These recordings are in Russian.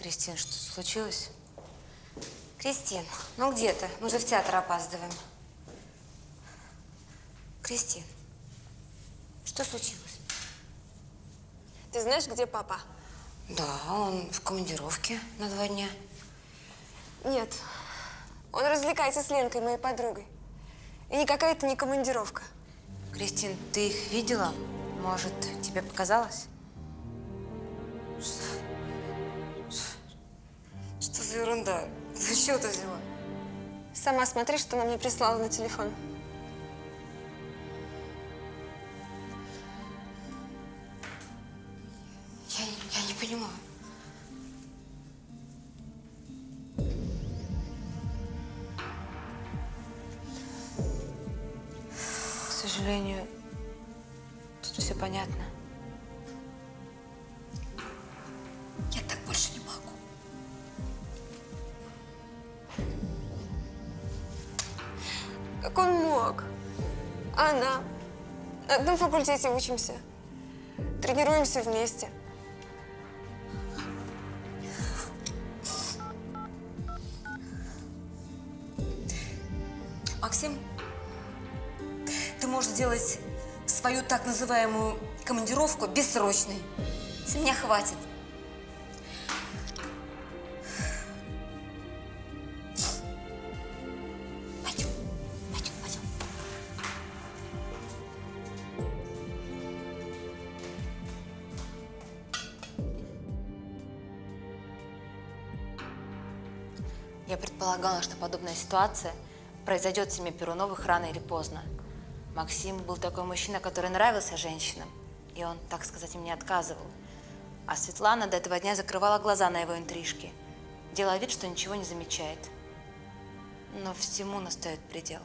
Кристин, что случилось? Кристин, ну где ты? Мы же в театр опаздываем. Кристин, что случилось? Ты знаешь, где папа? Да, он в командировке на 2 дня. Нет, он развлекается с Ленкой, моей подругой. И никакая это не командировка. Кристин, ты их видела? Может, тебе показалось? Что за ерунда? За что ты взяла? Сама смотри, что она мне прислала на телефон. Я не понимаю. К сожалению, тут все понятно. Я так больше не могу. Как он мог? А она? На одном факультете учимся. Тренируемся вместе. Максим, ты можешь сделать свою так называемую командировку бессрочной. С меня хватит. Пойдем, пойдем, пойдем. Я предполагала, что подобная ситуация произойдет в семье Перуновых рано или поздно. Максим был такой мужчина, который нравился женщинам, и он, так сказать, им не отказывал. А Светлана до этого дня закрывала глаза на его интрижки, делая вид, что ничего не замечает. Но всему настает предел.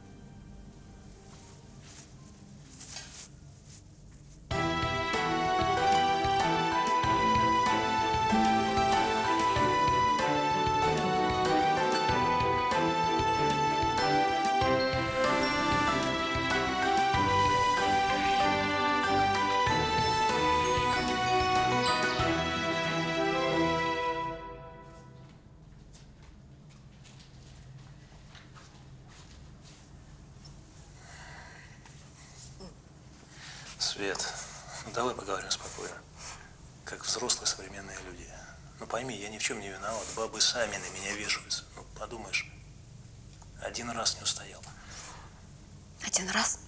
Свет, ну давай поговорим спокойно, как взрослые современные люди. Ну пойми, я ни в чем не виноват, бабы сами на меня вешаются. Ну подумаешь, 1 раз не устоял. 1 раз?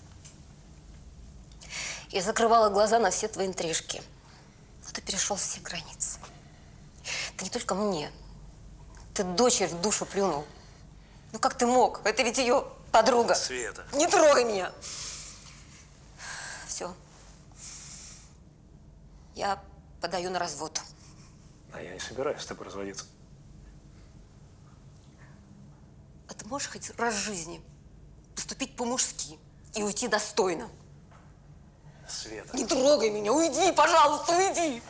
Я закрывала глаза на все твои интрижки. Но ты перешел все границы. Ты не только мне. Ты дочери в душу плюнул. Ну как ты мог? Это ведь ее подруга. Света. Не трогай меня. Все. Я подаю на развод. А я не собираюсь с тобой разводиться. А ты можешь хоть раз в жизни поступить по-мужски и уйти достойно? Света. Не трогай меня, уйди, пожалуйста, уйди.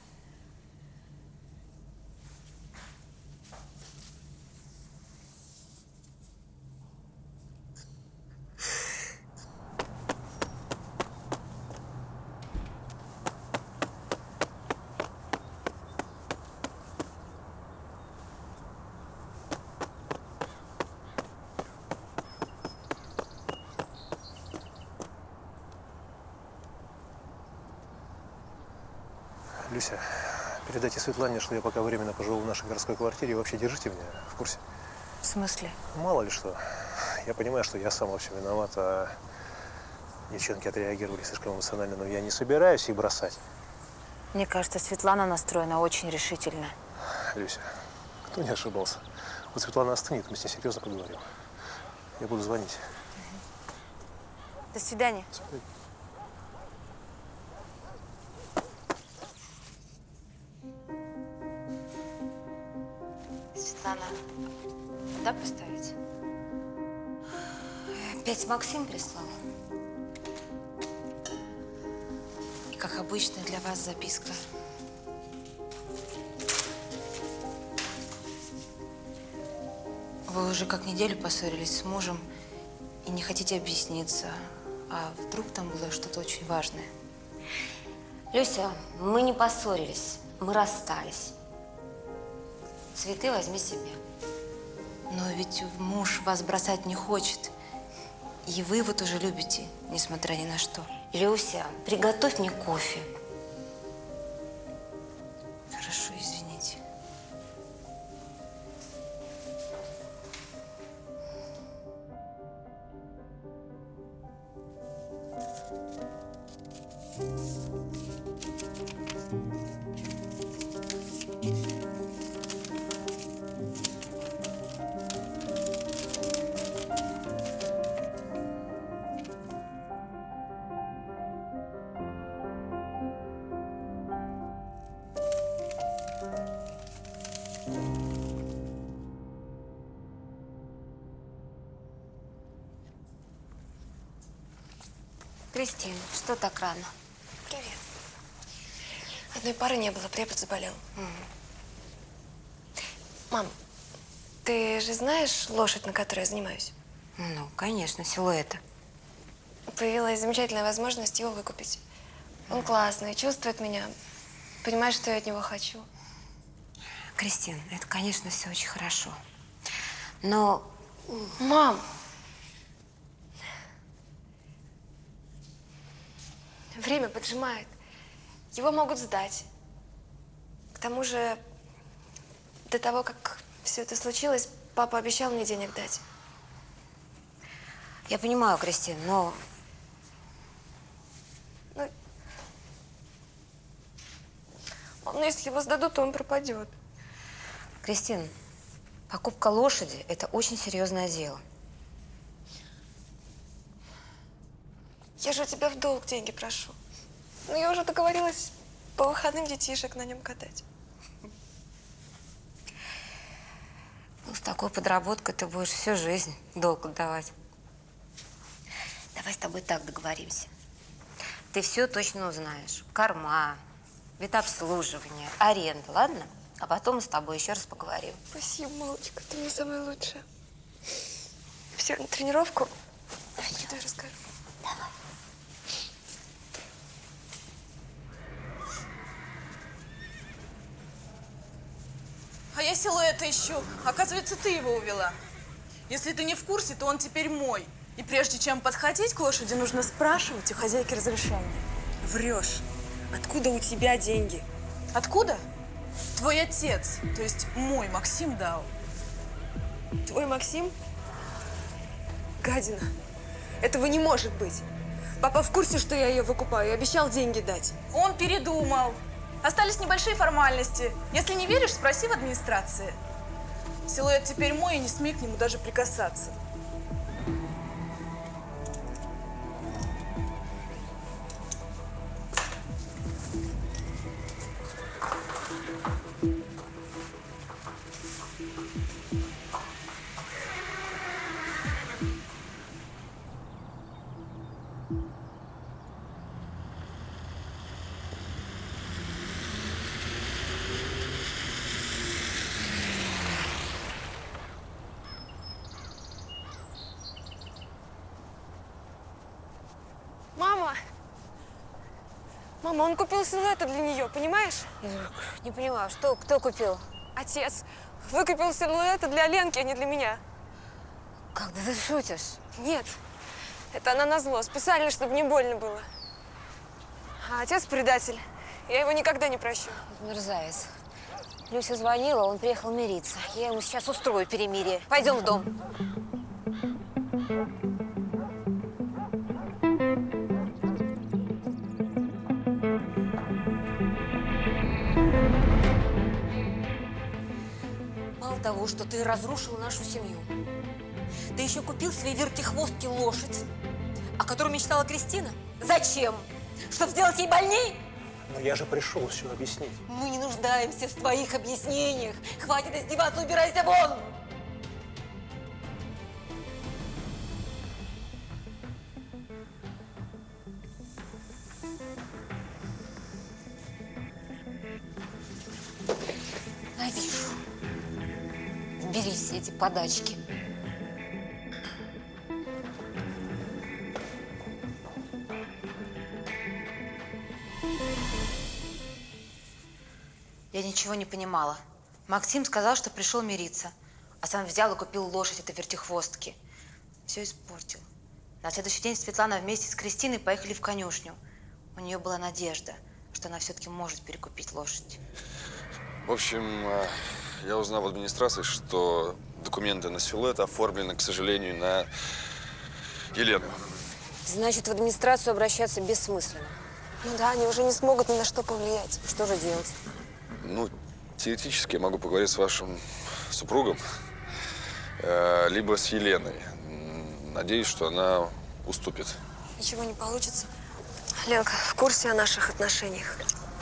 Люся, передайте Светлане, что я пока временно поживу в нашей городской квартире, и вообще держите меня в курсе. В смысле? Мало ли что. Я понимаю, что я сам во всем виноват, а девчонки отреагировали слишком эмоционально, но я не собираюсь их бросать. Мне кажется, Светлана настроена очень решительно. Люся, кто не ошибался? Вот Светлана остынет, мы с ней серьезно поговорим. Я буду звонить. До свидания. Светлана, куда поставить? Опять Максим прислал. И, как обычно, для вас записка. Вы уже как неделю поссорились с мужем и не хотите объясниться. А вдруг там было что-то очень важное? Люся, мы не поссорились, мы расстались. цветы возьми себе. Но ведь муж вас бросать не хочет. И вы его тоже любите, несмотря ни на что. Люся, приготовь мне кофе. Хорошо, извините. Кристин, что так рано? Привет. Одной пары не было, препод заболел. Мам, ты же знаешь лошадь, на которой я занимаюсь? Ну, конечно, Силуэта. Появилась замечательная возможность его выкупить. Он классный, чувствует меня, понимает, что я от него хочу. Кристин, это, конечно, все очень хорошо. Но… Мам! Время поджимает. Его могут сдать. К тому же, до того, как все это случилось, папа обещал мне денег дать. Я понимаю, Кристин, но… Ну, если его сдадут, то он пропадет. Кристин, покупка лошади – это очень серьезное дело. Я же у тебя в долг деньги прошу. Но я уже договорилась по выходным детишек на нем катать. Ну, с такой подработкой ты будешь всю жизнь долг отдавать. Давай с тобой так договоримся. Ты все точно узнаешь. Корма, вид обслуживания, аренда, ладно? А потом мы с тобой еще раз поговорим. Спасибо, малышка, ты мне самая лучшая. Все, на тренировку? Давай расскажу. Давай. А я Силуэта ищу. Оказывается, ты его увела. Если ты не в курсе, то он теперь мой. И прежде чем подходить к лошади, нужно спрашивать у хозяйки разрешения. Врешь. Откуда у тебя деньги? Откуда? Твой отец, то есть мой Максим дал. Твой Максим? Гадина. Этого не может быть. Папа в курсе, что я ее выкупаю, и обещал деньги дать. Он передумал. Остались небольшие формальности. Если не веришь, спроси в администрации. Силуэт теперь мой, и не смей к нему даже прикасаться. Мама! Мама, он купил Силуэта для нее, понимаешь? Не понимаю, что, кто купил? Отец выкупил Силуэта для Ленки, а не для меня. Как, да ты шутишь? Нет, это она назло, специально, чтобы не больно было. А отец предатель. Я его никогда не прощу. Мерзавец. Люся звонила, он приехал мириться. Я ему сейчас устрою перемирие. Пойдем в дом. Мало того, что ты разрушил нашу семью, ты еще купил своей вертихвостке лошадь, о которой мечтала Кристина. Зачем? Чтобы сделать ей больней? Но я же пришел все объяснить. Мы не нуждаемся в твоих объяснениях. Хватит издеваться, убирайся вон! Навижу. Бери все эти подачки. Я ничего не понимала. Максим сказал, что пришел мириться, а сам взял и купил лошадь этой вертихвостки. Все испортил. На следующий день Светлана вместе с Кристиной поехали в конюшню. У нее была надежда, что она все-таки может перекупить лошадь. В общем, я узнал в администрации, что документы на Силуэт оформлены, к сожалению, на Елену. Значит, в администрацию обращаться бессмысленно. Ну да, они уже не смогут ни на что повлиять. Что же делать? Ну, теоретически я могу поговорить с вашим супругом, либо с Еленой. Надеюсь, что она уступит. Ничего не получится. Ленка в курсе о наших отношениях.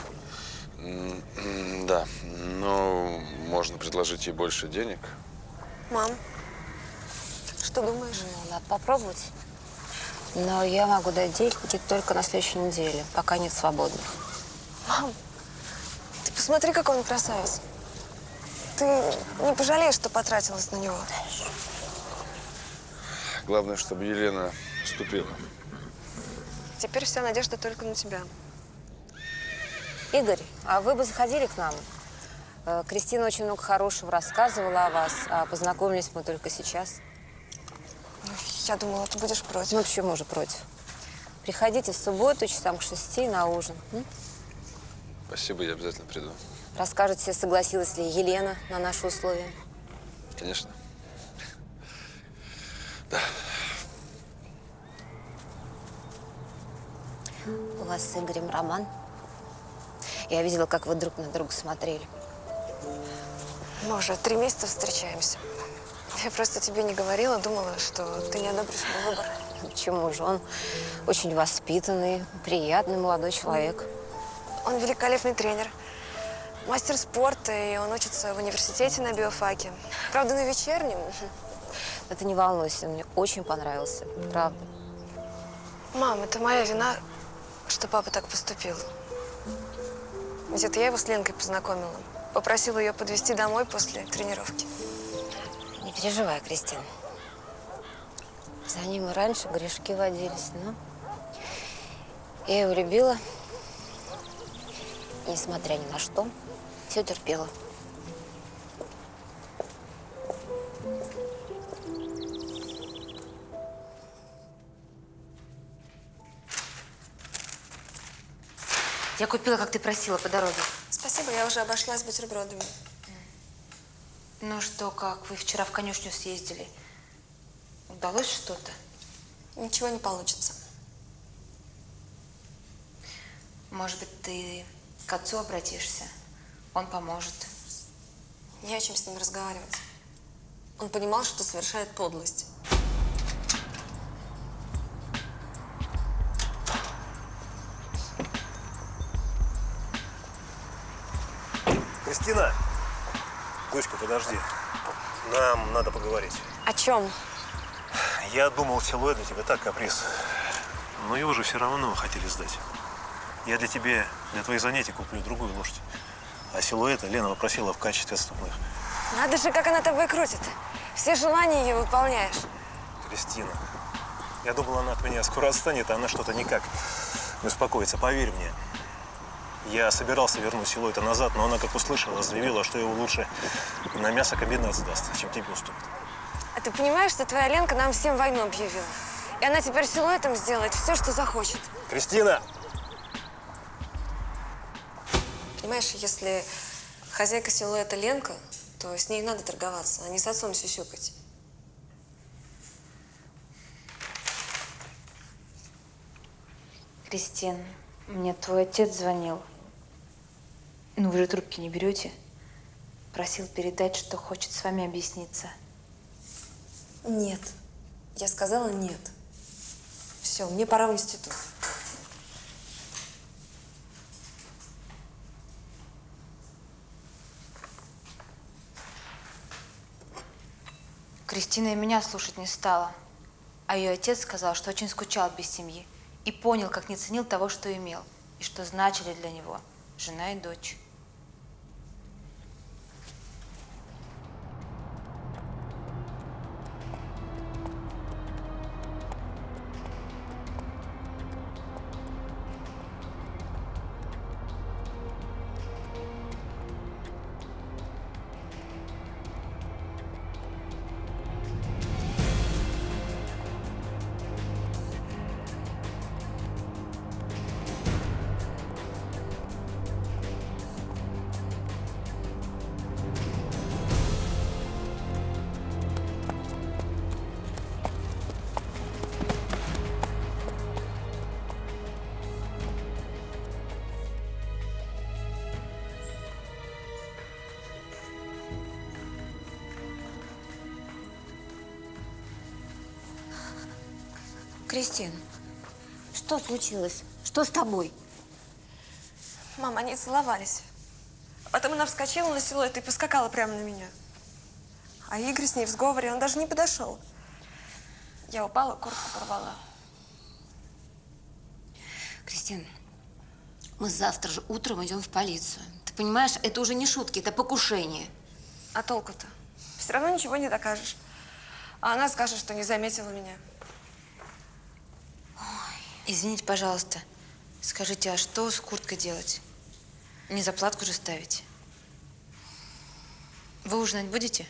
Да, но можно предложить ей больше денег. Мам, что думаешь? Ну, надо попробовать. Но я могу дать деньги только на следующей неделе, пока нет свободных. Мам, ты посмотри, какой он красавец. Ты не пожалеешь, что потратилась на него? Главное, чтобы Елена уступила. Теперь вся надежда только на тебя. Игорь, а вы бы заходили к нам? Кристина очень много хорошего рассказывала о вас, а познакомились мы только сейчас. Я думала, ты будешь против. Ну, почему же против? Приходите в субботу часам к 6 на ужин. Спасибо, я обязательно приду. Расскажете, согласилась ли Елена на наши условия. Конечно. Да. У вас с Игорем роман? Я видела, как вы друг на друга смотрели. Мы уже 3 месяца встречаемся. Я просто тебе не говорила, думала, что ты не одобришь мой выбор. Почему же? Он очень воспитанный, приятный молодой человек. Он великолепный тренер, мастер спорта, и он учится в университете на биофаке. Правда, на вечернем. Но ты не волнуйся, он мне очень понравился, правда. Мам, это моя вина, что папа так поступил. Ведь это я его с Ленкой познакомила. Попросила ее подвезти домой после тренировки. Не переживай, Кристина. За ним и раньше грешки водились, но я его любила. И, несмотря ни на что, все терпела. Я купила, как ты просила, по дороге. Спасибо, я уже обошлась бутербродами. Ну что, как? Вы вчера в конюшню съездили. Удалось что-то? Ничего не получится. Может быть, ты к отцу обратишься? Он поможет. Не о чем с ним разговаривать. Он понимал, что совершает подлость. Кристина! Дочка, подожди. Нам надо поговорить. О чем? Я думал, Силуэт для тебя так каприз. Но его же все равно хотели сдать. Я для тебя, для твоих занятий куплю другую лошадь. А Силуэта Лена попросила в качестве отступных. Надо же, как она тобой крутит. Все желания ее выполняешь. Кристина, я думал, она от меня скоро отстанет, а она что-то никак не успокоится. Поверь мне. Я собирался вернуть Силуэта назад, но она, как услышала, заявила, что его лучше на мясокомбинат сдаст, чем тебе уступит. А ты понимаешь, что твоя Ленка нам всем войну объявила? И она теперь Силуэтом сделает все, что захочет. Кристина! Понимаешь, если хозяйка Силуэта Ленка, то с ней надо торговаться, а не с отцом сюсюкать. Кристин, мне твой отец звонил. Ну, вы же трубки не берете. Просил передать, что хочет с вами объясниться. Нет. Я сказала нет. Все, мне пора в институт. Кристина и меня слушать не стала. А ее отец сказал, что очень скучал без семьи. И понял, как не ценил того, что имел. И что значили для него жена и дочь. Кристин, что случилось? Что с тобой? Мама, они целовались. А потом она вскочила на силуэт и поскакала прямо на меня. А Игорь с ней в сговоре, он даже не подошел. Я упала, куртку порвала. Кристин, мы завтра же утром идем в полицию. Ты понимаешь, это уже не шутки, это покушение. А толку-то? Все равно ничего не докажешь. А она скажет, что не заметила меня. Извините, пожалуйста. Скажите, а что с курткой делать? Не заплатку же ставить? Вы ужинать будете?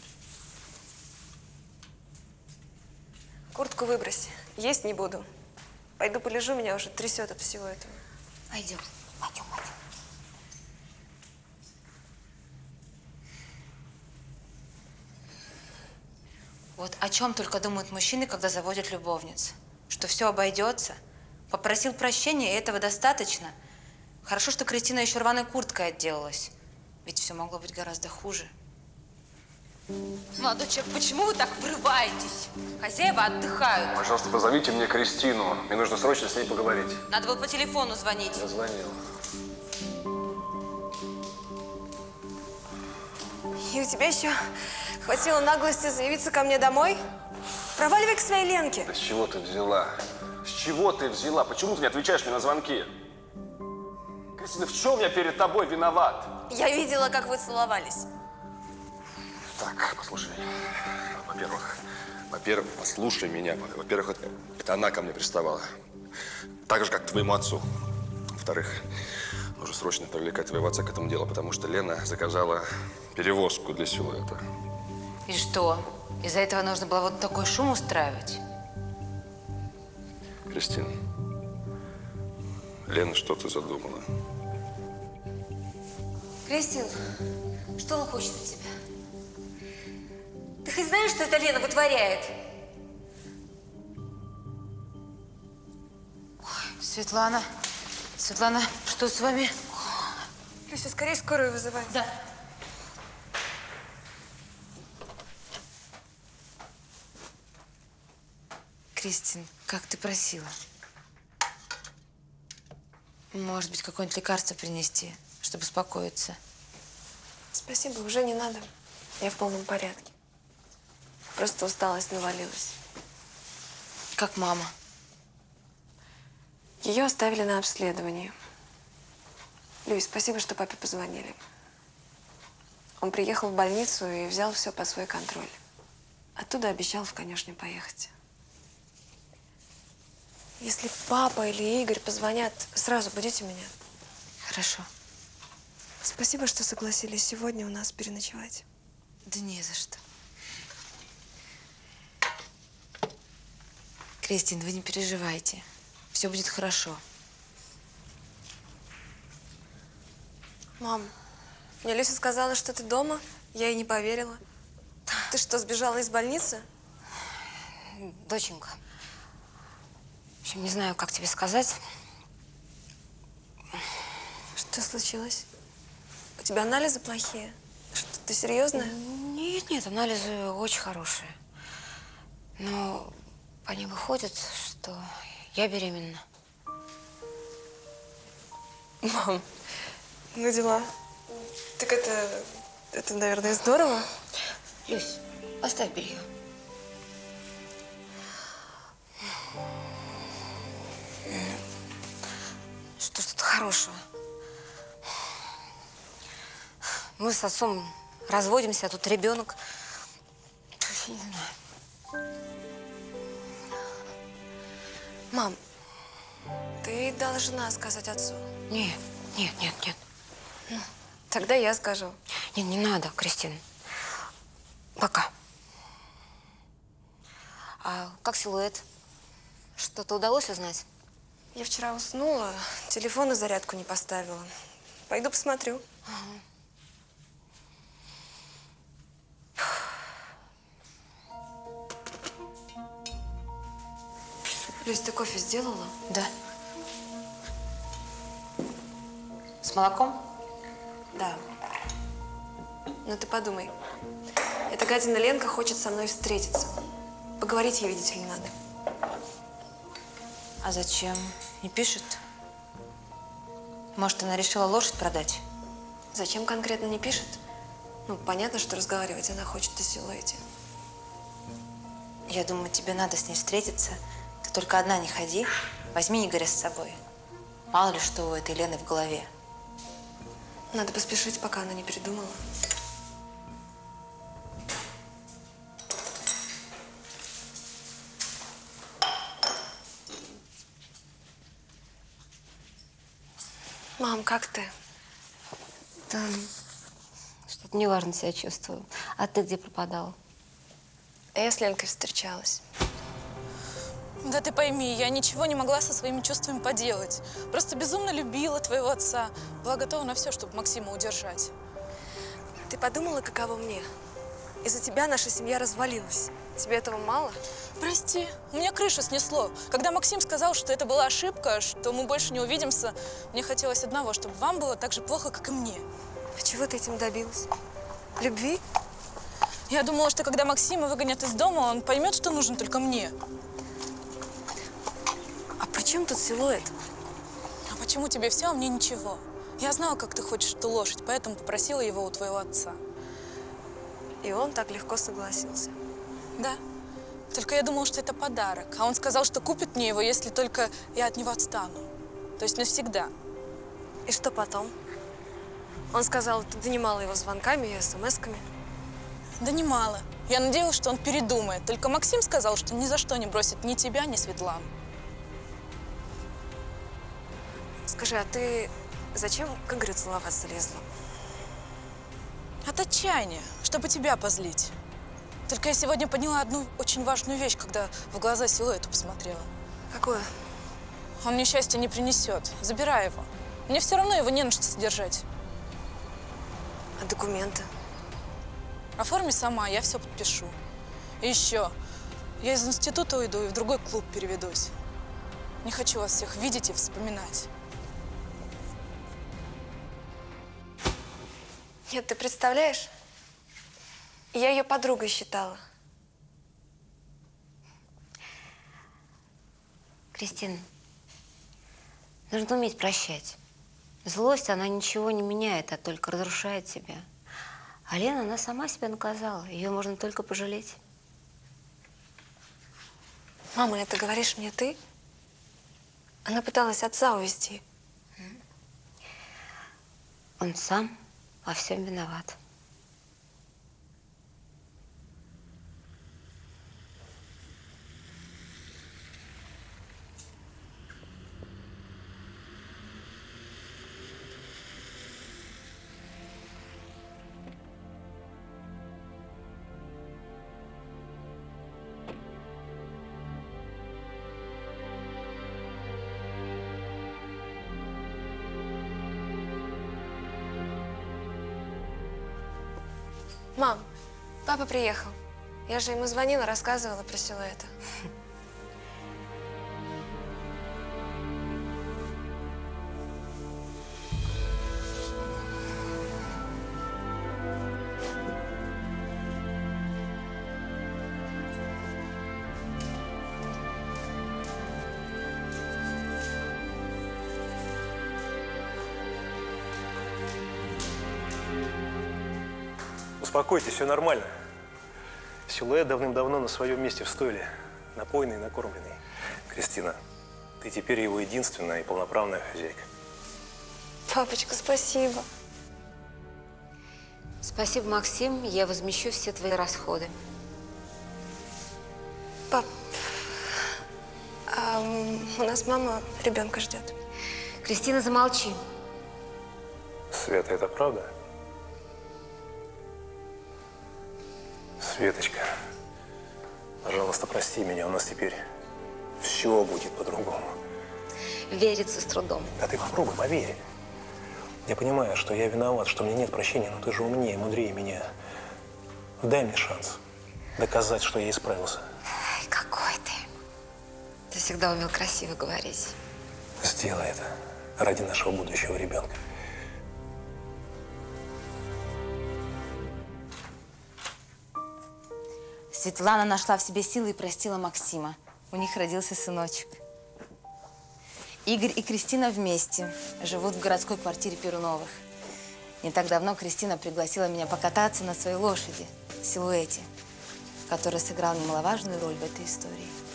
Куртку выбрось. Есть не буду. Пойду полежу, меня уже трясет от всего этого. Пойдем. Вот о чем только думают мужчины, когда заводят любовниц. Что все обойдется. Попросил прощения, и этого достаточно. Хорошо, что Кристина еще рваной курткой отделалась. Ведь все могло быть гораздо хуже. Молодой человек, почему вы так врываетесь? Хозяева отдыхают. Пожалуйста, позовите мне Кристину. Мне нужно срочно с ней поговорить. Надо было по телефону звонить. Я звонил. И у тебя еще хватило наглости заявиться ко мне домой? Проваливай к своей Ленке. Да с чего ты взяла? С чего ты взяла? Почему ты не отвечаешь мне на звонки? Кристина, в чем я перед тобой виноват? Я видела, как вы целовались. Так, послушай. Во-первых, послушай меня. Во-первых, это она ко мне приставала. Так же, как к твоему отцу. Во-вторых, нужно срочно привлекать твоего отца к этому делу, потому что Лена заказала перевозку для силуэта. И что? Из-за этого нужно было вот такой шум устраивать? Кристина, Лена что-то задумала. Кристин, что он хочет от тебя? Ты хоть знаешь, что это Лена вытворяет? Светлана, что с вами? Люся, скорее скорую вызывай. Да. Кристин, как ты просила. Может быть, какое-нибудь лекарство принести, чтобы успокоиться? Спасибо, уже не надо. Я в полном порядке. Просто усталость навалилась. Как мама? Ее оставили на обследование. Люсь, спасибо, что папе позвонили. Он приехал в больницу и взял все под свой контроль. Оттуда обещал в конюшню поехать. Если папа или Игорь позвонят, сразу будите меня. Хорошо. Спасибо, что согласились сегодня у нас переночевать. Да не за что. Кристин, вы не переживайте. Все будет хорошо. Мам, мне Люся сказала, что ты дома. Я ей не поверила. Ты что, сбежала из больницы? Доченька, в общем, не знаю, как тебе сказать. Что случилось? У тебя анализы плохие? Что-то серьезное? Нет, анализы очень хорошие. Но по ним выходит, что я беременна. Мам, ну дела. Так это, наверное, здорово. Люсь, поставь белье. Что ж тут хорошего? Мы с отцом разводимся, а тут ребенок. Я не знаю. Мам, ты должна сказать отцу. Нет. Тогда я скажу. Не надо, Кристин. Пока. А как силуэт? Что-то удалось узнать? Я вчера уснула, телефон на зарядку не поставила. Пойду посмотрю. Люсь, ты кофе сделала? Да. С молоком? Да. Ну ты подумай. Эта гадина Ленка хочет со мной встретиться. Поговорить ей, видите ли, надо. А зачем? Не пишет? Может, она решила лошадь продать? Зачем конкретно не пишет? Ну, понятно, что разговаривать она хочет о силуэте. Я думаю, тебе надо с ней встретиться. Ты только одна не ходи. Возьми Игоря с собой. Мало ли что у этой Лены в голове. Надо поспешить, пока она не передумала. Мам, как ты? Да, что-то неважно себя чувствую. А ты где пропадала? А я с Ленкой встречалась. Да ты пойми, я ничего не могла со своими чувствами поделать. Просто безумно любила твоего отца. Была готова на все, чтобы Максима удержать. Ты подумала, каково мне? Из-за тебя наша семья развалилась. Тебе этого мало? Прости, у меня крышу снесло. Когда Максим сказал, что это была ошибка, что мы больше не увидимся, мне хотелось одного, чтобы вам было так же плохо, как и мне. А чего ты этим добилась? Любви? Я думала, что когда Максима выгонят из дома, он поймет, что нужен только мне. А при чем тут силуэт? А почему тебе все, а мне ничего? Я знала, как ты хочешь эту лошадь, поэтому попросила его у твоего отца. И он так легко согласился. Да. Только я думала, что это подарок. А он сказал, что купит мне его, если только я от него отстану. То есть навсегда. И что потом? Он сказал, ты донимала его звонками и смс-ками. Да немало. Я надеялась, что он передумает. Только Максим сказал, что ни за что не бросит ни тебя, ни Светлану. Скажи, а ты зачем к Игорю целоваться лезла? От отчаяния, чтобы тебя позлить. Только я сегодня поняла одну очень важную вещь, когда в глаза силуэту посмотрела. Какое? Он мне счастья не принесет. Забирай его. Мне все равно его не на что содержать. А документы? Оформи сама, я все подпишу. И еще, я из института уйду и в другой клуб переведусь. Не хочу вас всех видеть и вспоминать. Нет, ты представляешь? Я ее подругой считала. Кристина, нужно уметь прощать. Злость, она ничего не меняет, а только разрушает себя. А Лена, она сама себя наказала. Ее можно только пожалеть. Мама, это говоришь мне ты? Она пыталась отца увезти. Он сам во всем виноват. Мам, папа приехал. Я же ему звонила, рассказывала про силуэта. Успокойтесь, все нормально. Силуэт давным-давно на своем месте в стойле. Напоенный и накормленный. Кристина, ты теперь его единственная и полноправная хозяйка. Папочка, спасибо. Спасибо, Максим. Я возмещу все твои расходы. Пап, у нас мама ребенка ждет. Кристина, замолчи. Света, это правда? Светочка, пожалуйста, прости меня, у нас теперь все будет по-другому. Верится с трудом. Да ты попробуй, поверь. Я понимаю, что я виноват, что мне нет прощения, но ты же умнее, мудрее меня. Дай мне шанс доказать, что я исправился. Ай, какой ты. Ты всегда умел красиво говорить. Сделай это ради нашего будущего ребенка. Светлана нашла в себе силы и простила Максима. У них родился сыночек. Игорь и Кристина вместе живут в городской квартире Перуновых. Не так давно Кристина пригласила меня покататься на своей лошади, Силуэте, которая сыграла немаловажную роль в этой истории.